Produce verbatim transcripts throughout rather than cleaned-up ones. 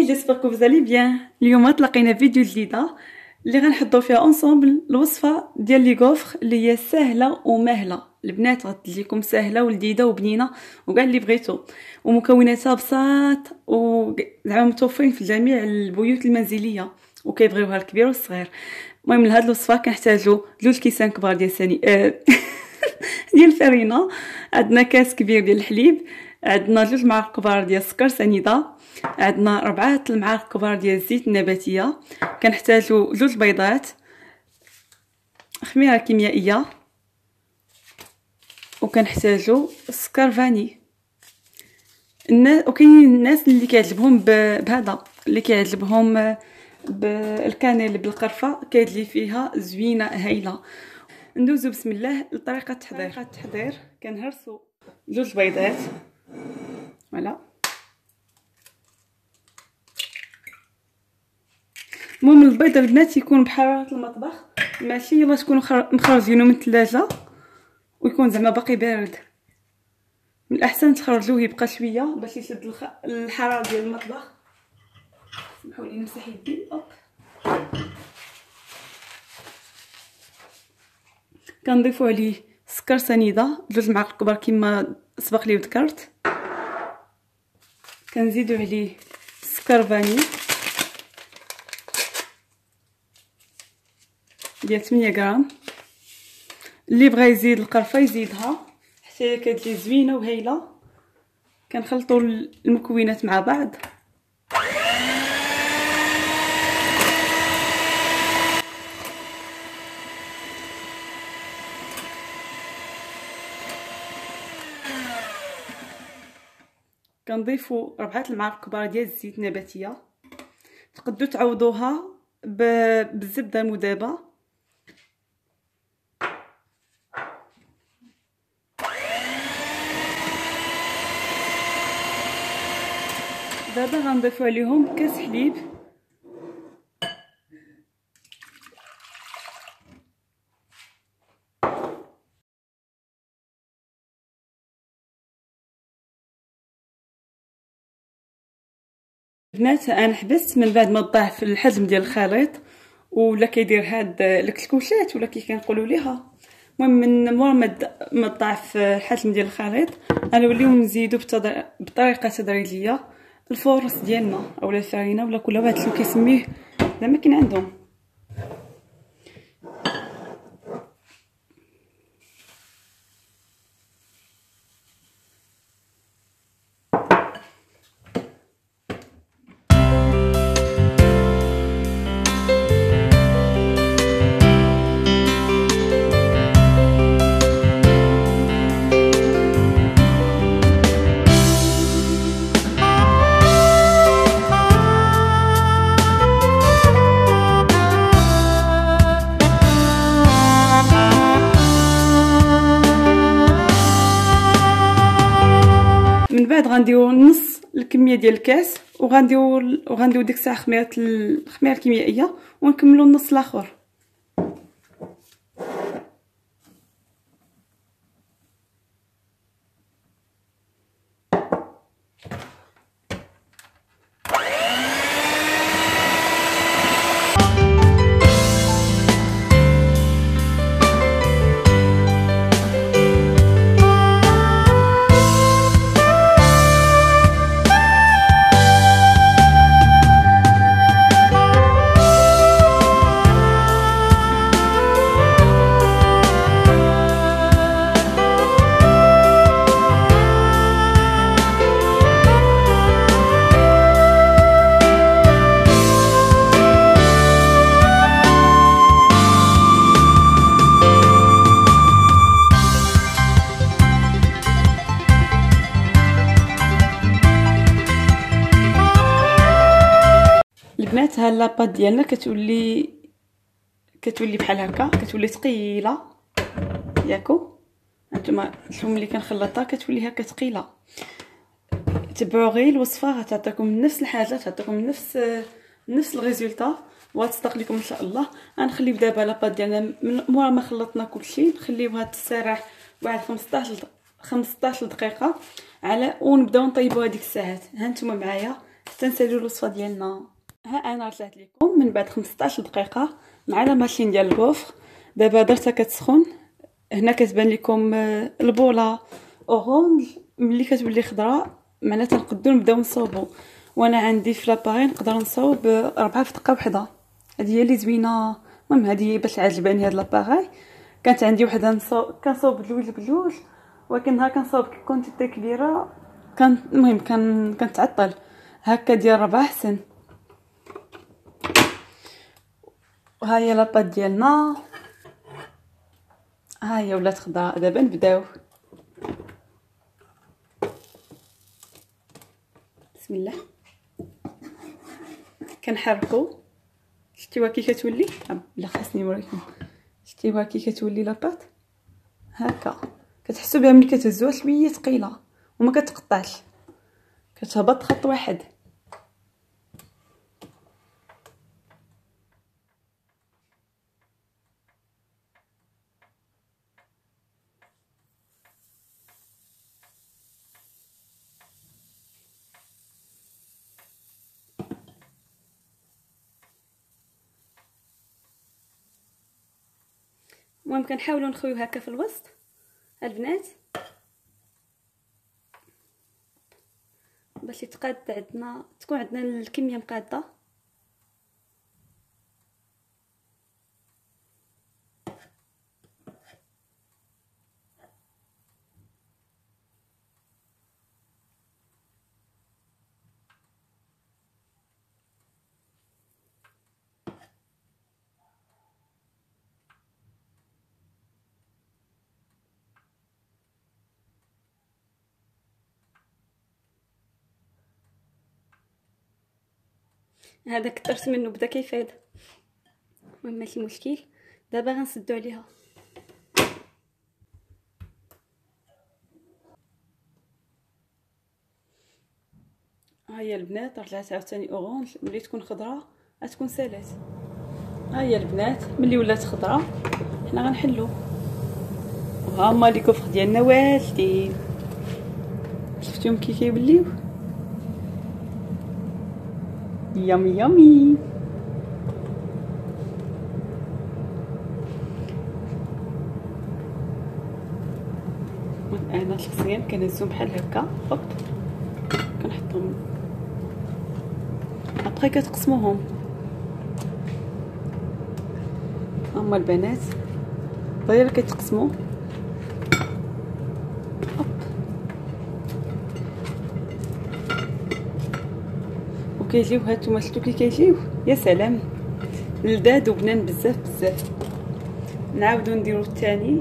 جيسبر كو فوزالي بيان. اليوم تلاقينا فيديو جديده اللي غنحضروا فيها اونصومبل الوصفه ديال لي غوفر اللي هي سهله ومهله. البنات غتجيكم سهله ولذيذه وبنينه وكاع اللي بغيتو، ومكوناتها بساط وزعما متوفرين في جميع البيوت المنزليه وكيبغيوها الكبير والصغير. المهم لهاد الوصفه كنحتاجوا جوج كيسان كبار ديال سني آه ديال الفرينه، عندنا كاس كبير ديال الحليب، عندنا جوج معالق كبار ديال السكر سنيده، عندنا ربعة المعالق كبار ديال الزيت النباتيه، كنحتاجوا جوج بيضات، خميره كيميائيه، وكنحتاجوا سكر فاني. الناس وكاينين الناس اللي كيعجبهم بهذا، اللي كيعجبهم بالكانيل بالقرفه كيدلي فيها زوينه هايله. ندوزو بسم الله لطريقه التحضير. طريقه التحضير كنهرسوا جوج بيضات فوالا. المهم البيض البنات يكون بحراره المطبخ، ماشي يلا تكونوا مخرجينه من الثلاجه ويكون زعما باقي بارد. من الاحسن تخرجوه يبقى شويه باش يشد الخ... الحراره ديال المطبخ. سمحوا لي نمسح يدي. اوب كنضيفوا عليه سكر سنيده جوج معالق كبار كما سبق لي وذكرت، كنزيدوا عليه سكر فاني ديال ثمانية غرام. اللي بغى يزيد القرفه يزيدها حتى هي كتجي زوينه وهايله. كنخلطوا المكونات مع بعض. كنضيفوا ربعة المعالق كبار ديال الزيت النباتيه، تقدروا تعوضوها بالزبده المذابه. دابا غنضيفوا عليهم كاس حليب، البنات انا حبست من بعد ما ضاعف الحجم ديال الخليط ولا كيدير هاد الكشكوشات ولا كي كنقولوا ليها. المهم من مور ما ضاعف الحجم ديال الخليط غنوليو نزيدو بطريقه تدريجيه الفورص ديالنا اولا الفرينه ولا كل واحد شنو كيسميه زعما كاين عندهم. من بعد غنديروا نص الكميه ديال الكاس وغنديروا وغنديروا ديك الساعه خميره الخميره الكيميائيه ونكملوا النص الاخر. البنات ها لاباط ديالنا كتولي كتولي بحال هكا، كتولي ثقيله ياكو. هانتوما الحوم اللي كنخلطها كتولي هكا ثقيله. تبعوا غير الوصفه غتعطيكم نفس الحاجه، تعطيكم نفس نفس الريزولطا وغتصدق لكم ان شاء الله. غنخليو دابا لاباط ديالنا مورا ما خلطنا كلشي نخليوها تسرح واحد خمسطاش دقيقه على ونبداو نطيبوها ديك الساعات. ها نتوما معايا تنساليو الوصفه ديالنا. ها انا رجعت لكم من بعد خمسطاش دقيقه مع لا ماشين ديال الكوفر. دابا درتها كتسخن. هنا كتبان لكم البوله اورانج، ملي كتولي خضراء معناتها نقدروا نبداو نصوبوا. وانا عندي في لاباري نقدر نصوب ربعة في دقه وحده. هذه هي اللي زوينه. المهم هذه باش عجباني هاد لاباري. كانت عندي وحده نصوب كنصوب بجوج بجوج، ولكن نهار كنصوب كونتيتي كبيره كان المهم كان كنتعطل. هكا ديال ربعة احسن. وها هي لاباط ديالنا، ها هي ولات خضراء. دابا نبداو. بسم الله. كنحركو. شتيوها كي كتولي بلا خاصني نوريكم. شتيوها كي كتولي لاباط هكا، كتحسوا بها ملي كتهزوها شويه ثقيله وما كتقطعش، كتهبط خط واحد. المهم كنحاولوا نخويو هكا في الوسط البنات باش يتقاد عندنا، تكون عندنا الكميه مقاده. هذا كثرت منه بدا كيفاد. المهم ماشي مشكل. دابا غنسدو عليها. ها هي البنات رجعت عاوتاني اورانج. ملي تكون خضراء غتكون سالات. ها هي البنات ملي ولات خضراء حنا غنحلو. وها هما لي كوفر ديالنا واجدين. شفتيهم كي كيوليو يامي يامي. انا شخصيا كنهزهم بحال هكا هوب كنحطهم ابري كتقسموهم. هما البنات غير كيتقسموا هوب وكيجيو هانتوما. شفتو كي كيجيو يا سلام، لذاذ وبنان بزاف بزاف. نعاودو نديرو الثاني.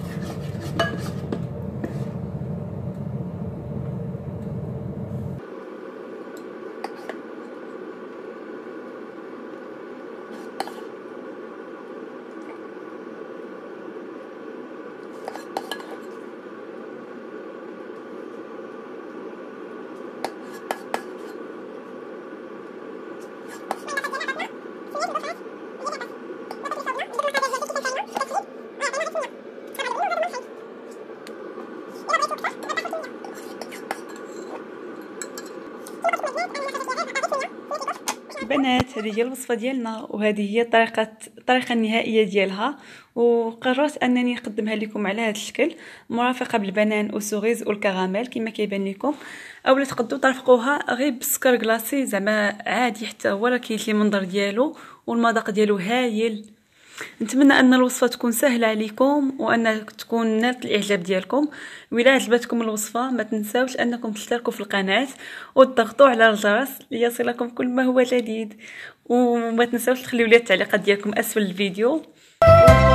بنات هذه هي الوصفه ديالنا، وهذه هي طريقه الطريقه النهائيه ديالها. وقررت انني نقدمها لكم على هذا الشكل مرافقه بالبنان وسوريز والكراميل كما كيبان لكم، اولا تقدروا ترفقوها غير بالسكر كلاصي زعما عادي حتى هو راه كاين شي منظر ديالو والمذاق ديالو هايل. نتمنى ان الوصفه تكون سهله عليكم وان تكون نالت الاعجاب ديالكم. وإلا عجبتكم الوصفه ما تنساوش انكم تشتركوا في القناه وتضغطوا على الجرس ليصلكم كل ما هو جديد، وما تنساوش تخليوا لي التعليقات ديالكم اسفل الفيديو.